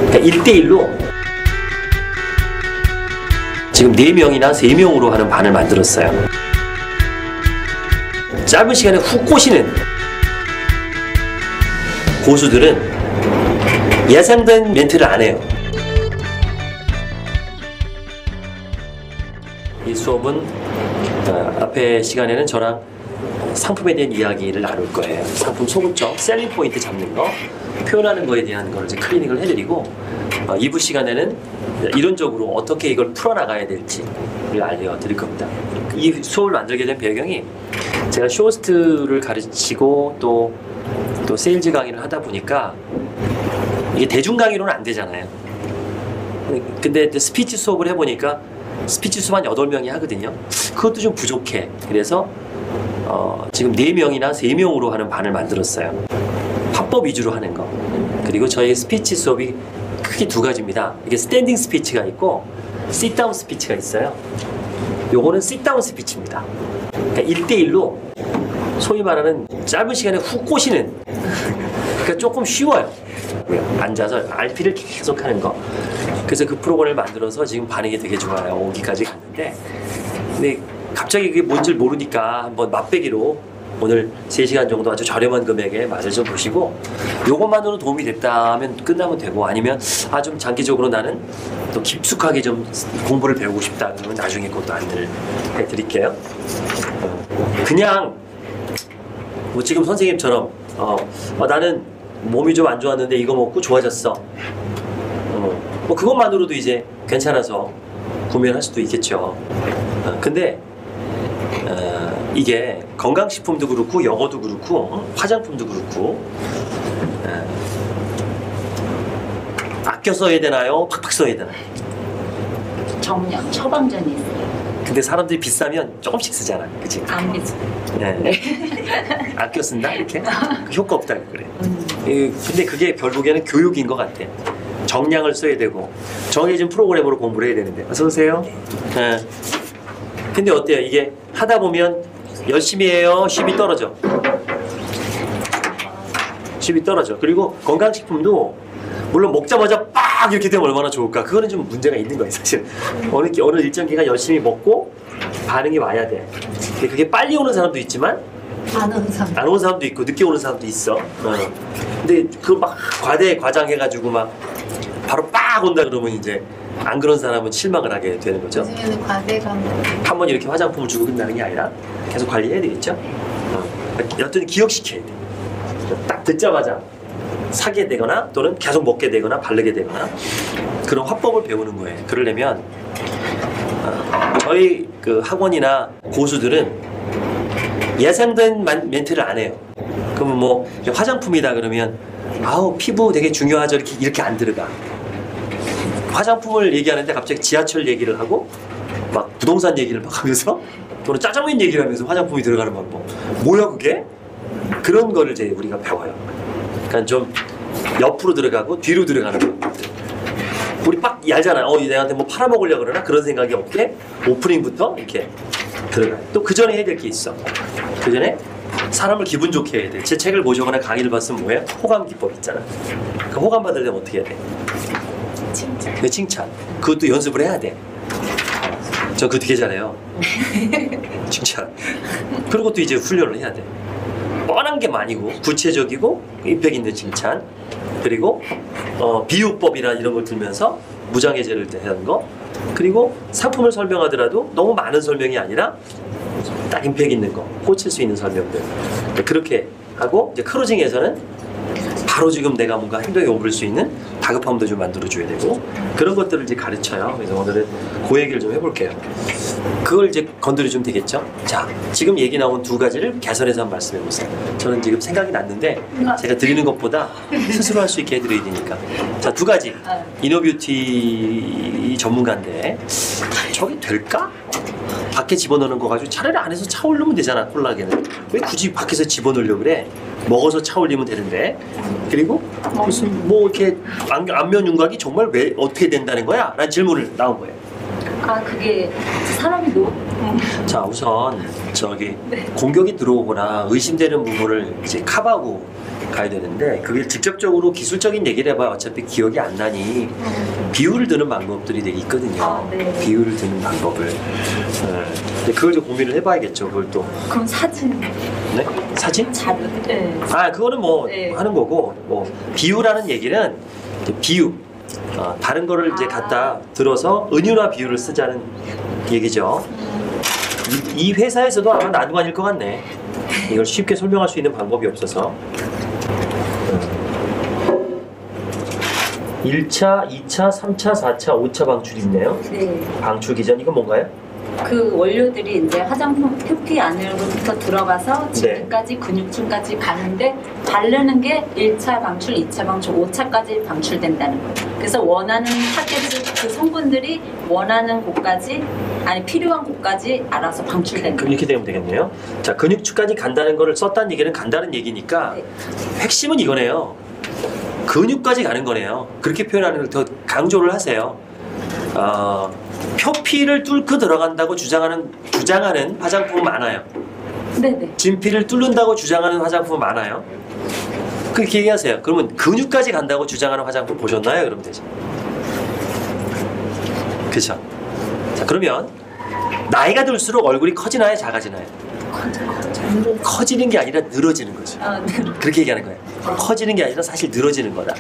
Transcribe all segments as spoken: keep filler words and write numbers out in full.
그러니까 일 대 일로 지금 네 명이나 세 명으로 하는 반을 만들었어요. 짧은 시간에 훅 꼬시는 고수들은 예상된 멘트를 안 해요. 이 수업은 어, 앞에 시간에는 저랑 상품에 대한 이야기를 나눌 거예요. 상품 소구점, 셀링 포인트 잡는 거, 표현하는 거에 대한 걸 이제 클리닉을 해드리고, 어, 이 부 시간에는 이론적으로 어떻게 이걸 풀어나가야 될지를 알려드릴 겁니다. 이 수업을 만들게 된 배경이 제가 쇼호스트를 가르치고 또, 또 세일즈 강의를 하다 보니까 이게 대중 강의로는 안 되잖아요. 근데 스피치 수업을 해보니까 스피치 수업 한 여덟 명이 하거든요. 그것도 좀 부족해. 그래서 어, 지금 네 명이나 세 명으로 하는 반을 만들었어요. 화법 위주로 하는 거. 그리고 저희 스피치 수업이 크게 두 가지입니다. 이게 스탠딩 스피치가 있고 sit-down 스피치가 있어요. 요거는 sit-down 스피치입니다. 그러니까 일 대 일로 소위 말하는 짧은 시간에 훅 꼬시는, 그러니까 조금 쉬워요. 앉아서 알피를 계속 하는 거. 그래서 그 프로그램을 만들어서 지금 반응이 되게 좋아요. 오기까지 갔는데, 근데 갑자기 그게 뭔지 모르니까 한번 맛배기로 오늘 세 시간 정도 아주 저렴한 금액에 맛을 좀 보시고, 요것만으로 도움이 됐다면 끝나면 되고, 아니면 아 좀 장기적으로 나는 또 깊숙하게 좀 공부를 배우고 싶다 그러면 나중에 그것도 안내를 해드릴게요. 그냥 뭐 지금 선생님처럼 어, 어 나는 몸이 좀 안 좋았는데 이거 먹고 좋아졌어. 어, 뭐 그것만으로도 이제 괜찮아서 구매를 할 수도 있겠죠. 어, 근데 어, 이게 건강식품도 그렇고 영어도 그렇고 화장품도 그렇고 어, 아껴 써야 되나요? 팍팍 써야 되나요? 정량, 처방전이 있어요. 근데 사람들이 비싸면 조금씩 쓰잖아, 그치? 안 비싸. 네. 네. 아껴 쓴다 이렇게? 효과 없다 그래. 음. 이, 근데 그게 결국에는 교육인 것 같아. 정량을 써야 되고 정해진 프로그램으로 공부를 해야 되는데. 어서 오세요. 네. 근데 어때요? 이게 하다 보면 열심히 해요. 십이 떨어져. 십이 떨어져. 그리고 건강식품도 물론 먹자마자 빡 이렇게 되면 얼마나 좋을까? 그거는 좀 문제가 있는 거예요, 사실. 어느, 어느 일정 기간 열심히 먹고 반응이 와야 돼. 근데 그게 빨리 오는 사람도 있지만 안 오는 사람. 안 오는 사람도 있고 늦게 오는 사람도 있어. 어. 근데 그거 막 과대 과장해가지고 막 바로 빡 온다 그러면 이제 안 그런 사람은 실망을 하게 되는 거죠. 요즘에는 과대감. 한 번 이렇게 화장품을 주고 끝나는 게 아니라 계속 관리해야 되겠죠. 어. 여튼 기억시켜야 돼. 딱 듣자마자 사게 되거나 또는 계속 먹게 되거나 바르게 되거나 그런 화법을 배우는 거예요. 그러려면 어, 저희 그 학원이나 고수들은 예상된 멘트를 안 해요. 그러면 뭐 화장품이다 그러면 아우 피부 되게 중요하죠 이렇게 이렇게 안 들어가. 화장품을 얘기하는데 갑자기 지하철 얘기를 하고 막 부동산 얘기를 막 하면서 또는 짜장면 얘기를 하면서 화장품이 들어가는 방법. 뭐야 그게? 그런 거를 이제 우리가 배워요. 그러니까 좀 옆으로 들어가고 뒤로 들어가는 것들. 우리 빡 얄잖아요. 어, 내한테 뭐 팔아먹으려고 그러나? 그런 생각이 없게 오프닝부터 이렇게 들어가요. 또 그 전에 해야 될 게 있어. 그 전에 사람을 기분 좋게 해야 돼. 제 책을 보시거나 강의를 봤으면 뭐예요? 호감 기법 있잖아. 그 호감 받으려면 어떻게 해야 돼? 칭찬. 그 칭찬. 그것도 연습을 해야 돼. 저 그거 되게 잘해요. 칭찬. 그런 것도 이제 훈련을 해야 돼. 뻔한 게 아니고 구체적이고 임팩 있는 칭찬, 그리고 어, 비유법이나 이런 걸 들면서 무장해제를 하는 거, 그리고 상품을 설명하더라도 너무 많은 설명이 아니라 딱 임팩 있는 거, 꽂힐 수 있는 설명들. 그렇게 하고 이제 크루징에서는 바로 지금 내가 뭔가 행동에 옮길 수 있는 다급함도 좀 만들어줘야 되고 그런 것들을 이제 가르쳐요. 그래서 오늘은 그 얘기를 좀 해볼게요. 그걸 이제 건드려주면 되겠죠. 자, 지금 얘기 나온 두 가지를 개선해서 한번 말씀해보세요. 저는 지금 생각이 났는데 제가 드리는 것보다 스스로 할 수 있게 해드려야 되니까. 자, 두 가지. 이너뷰티 전문가인데 저게 될까? 밖에 집어넣는 거 가지고 차라리 안에서 차 올리면 되잖아. 콜라겐은 왜 굳이 밖에서 집어넣으려고 그래? 먹어서 차 올리면 되는데. 그리고 무슨 뭐 이렇게 안면 윤곽이 정말 왜 어떻게 된다는 거야? 라는 질문을 나온 거예요. 아 그게 사람이 노, 자, 우선 저기 공격이 들어오거나 의심되는 부분을 이제 커버하고 가야 되는데 그게 직접적으로 기술적인 얘기를 해봐야 어차피 기억이 안 나니 비율을 드는 방법들이 되게 있거든요. 아, 네. 비율을 드는 방법을. 네. 근데 그걸 좀 고민을 해봐야겠죠. 그걸 또. 그럼 사진 네? 사진? 자료. 네. 아, 그거는 뭐 네. 하는 거고, 뭐 비유라는 얘기는 이제 비유, 어, 다른 거를 이제 아. 갖다 들어서 은유나 비유를 쓰자는 얘기죠. 이, 이 회사에서도 아마 나도 아닐 것 같네. 이걸 쉽게 설명할 수 있는 방법이 없어서. 일 차, 이 차, 삼 차, 사 차, 오 차 방출이 있네요. 네. 방출 기전 이건 뭔가요? 그 원료들이 이제 화장품 표피 안으로부터 들어가서 지피까지 근육층까지 가는데 바르는 게 일 차 방출, 이 차 방출, 오 차까지 방출된다는 거예요. 그래서 원하는 타겟 그 성분들이 원하는 곳까지 아니 필요한 곳까지 알아서 방출된다. 그럼 이렇게 되면 되겠네요. 자, 근육추까지 간다는 거를 썼다는 얘기는 간다는 얘기니까 네. 핵심은 이거네요. 근육까지 가는 거네요. 그렇게 표현하는 걸 더 강조를 하세요. 어, 표피를 뚫고 들어간다고 주장하는 주장하는 화장품은 많아요. 네네. 진피를 뚫는다고 주장하는 화장품은 많아요. 그렇게 얘기하세요. 그러면 근육까지 간다고 주장하는 화장품 보셨나요? 그러면 되죠. 그렇죠. 자, 그러면 나이가 들수록 얼굴이 커지나요? 작아지나요? 커지는 게 아니라 늘어지는 거죠. 아, 네. 그렇게 얘기하는 거예요. 커지는 게 아니라 사실 늘어지는 거다.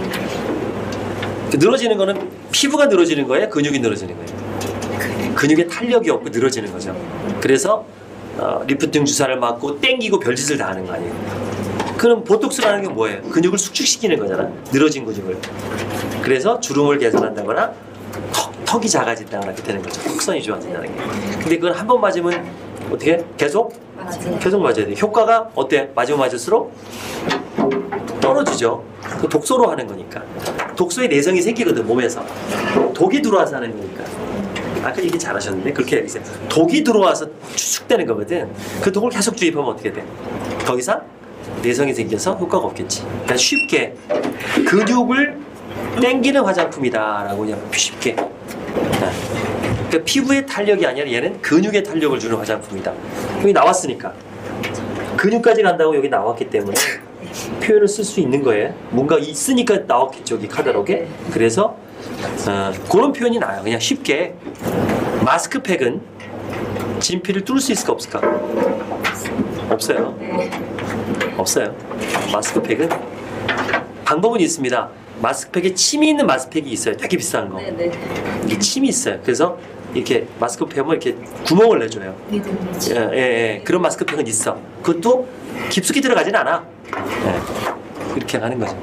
그 늘어지는 거는 피부가 늘어지는 거예요? 근육이 늘어지는 거예요? 근육에 탄력이 없고 늘어지는 거죠. 그래서 어, 리프팅 주사를 맞고 땡기고 별짓을 다 하는 거 아니에요? 그럼 보톡스라는 게 뭐예요? 근육을 수축시키는 거잖아. 늘어진 근육을. 그래서 주름을 개선한다거나 턱, 턱이 작아진다거나 이렇게 되는 거죠. 턱선이 좋아진다는 게. 근데 그걸 한 번 맞으면 어떻게? 계속? 맞아요. 계속 맞아야 돼. 효과가 어때? 맞으면 맞을수록 떨어지죠. 그 독소로 하는 거니까. 독소의 내성이 생기거든, 몸에서. 독이 들어와서 하는 거니까. 아까 얘기 잘하셨는데 그렇게 얘기했어요. 독이 들어와서 추측되는 거거든. 그 독을 계속 주입하면 어떻게 돼? 더 이상 내성이 생겨서 효과가 없겠지. 그러니까 쉽게 근육을 땡기는 화장품이다라고 그냥 쉽게. 그러니까 피부의 탄력이 아니라 얘는 근육의 탄력을 주는 화장품이다. 여기 나왔으니까. 근육까지 간다고 여기 나왔기 때문에 표현을 쓸 수 있는 거예요. 뭔가 있으니까 나왔겠죠, 여기 카탈로그에. 그래서 어, 그런 표현이 나요. 그냥 쉽게. 마스크팩은 진피를 뚫을 수 있을까 없을까? 없어요. 네. 없어요. 마스크팩은 방법은 있습니다. 마스크팩에 침이 있는 마스크팩이 있어요. 되게 비싼 거. 네네. 이게 침이 있어요. 그래서 이렇게 마스크팩은 이렇게 구멍을 내줘요. 예, 예, 예. 그런 마스크팩은 있어. 그것도 깊숙이 들어가진 않아. 예. 그렇게 하는 거죠.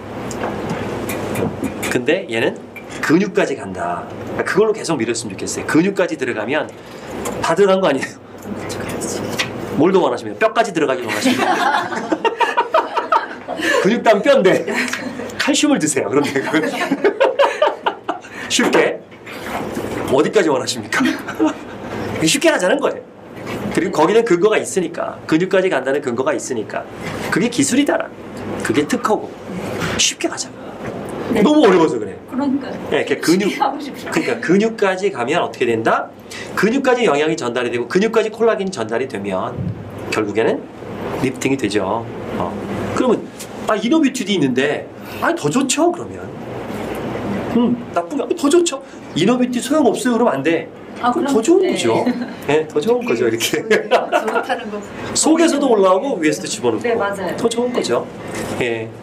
근데 얘는 근육까지 간다. 그걸로 계속 밀었으면 좋겠어요. 근육까지 들어가면 다 들어간 거 아니에요? 뭘 더 원하십니까? 뼈까지 들어가길 원하십니까? 근육 다음 뼈인데 칼슘을 드세요. 그럼 되고 쉽게 어디까지 원하십니까? 쉽게 하자는 거예요. 그리고 거기는 근거가 있으니까 근육까지 간다는 근거가 있으니까 그게 기술이다. 그게 특허고 쉽게 가자. 네. 너무 어려워서 그래. 그러니까. 네, 이렇게 근육 하고 싶어요. 그러니까 근육까지 가면 어떻게 된다? 근육까지 영양이 전달이 되고 근육까지 콜라겐이 전달이 되면 결국에는 리프팅이 되죠. 어. 그러면 아 이너뷰티도 있는데 아 더 좋죠 그러면. 음 나쁜 거 더 좋죠. 이너뷰티 소용 없어요 그러면 안 돼. 아, 그럼 그럼- 더 좋은 네. 거죠. 네, 더 좋은 거죠 이렇게. 좋다는 거. 속에서도 올라오고 위에서도 집어넣고. 네, 맞아요. 더 좋은 거죠. 예.